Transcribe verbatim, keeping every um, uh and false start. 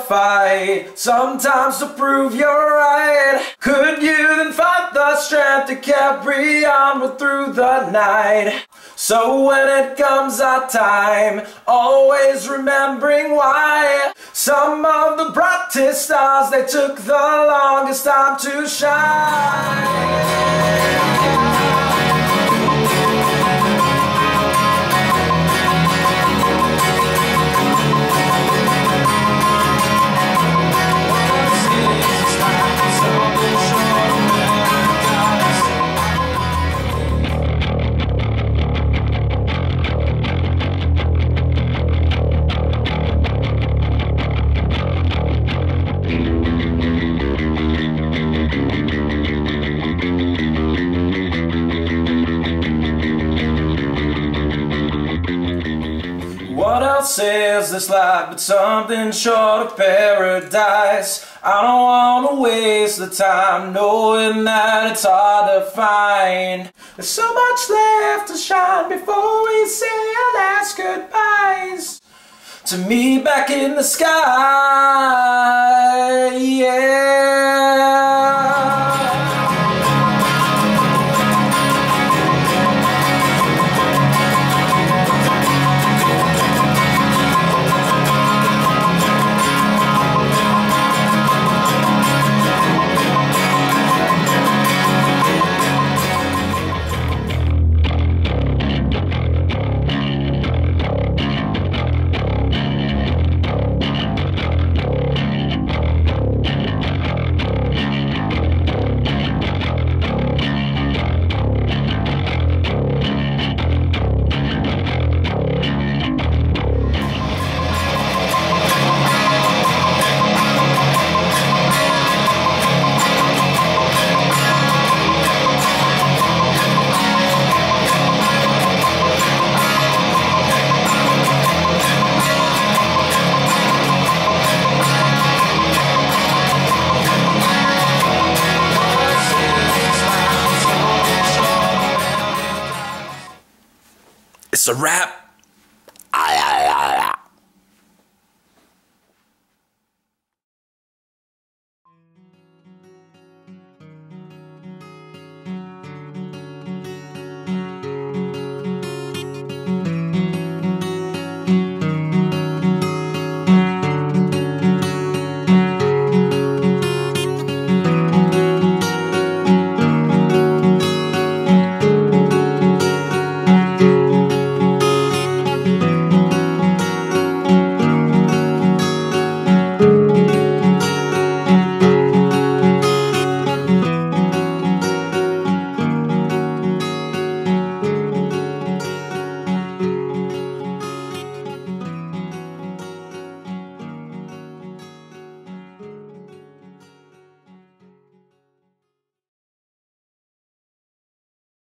fight, sometimes to prove you're right. Could you then find the strength to carry on through the night? So when it comes our time, always remembering why. Some of the brightest stars, they took the longest time to shine. What else is this life but something short of paradise? I don't want to waste the time knowing that it's hard to find. There's so much left to shine before we say our last goodbyes. To me back in the sky, yeah. It's a wrap.